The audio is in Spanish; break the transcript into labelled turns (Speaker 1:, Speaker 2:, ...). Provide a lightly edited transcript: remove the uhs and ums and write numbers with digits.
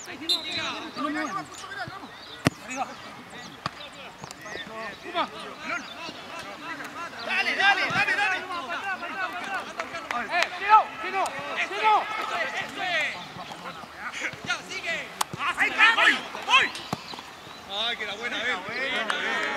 Speaker 1: Dale, dale, dale, dale.
Speaker 2: ¡Tino!
Speaker 1: Eso es. Ya, sigue. Ahí está, voy.
Speaker 3: Ay, que era buena,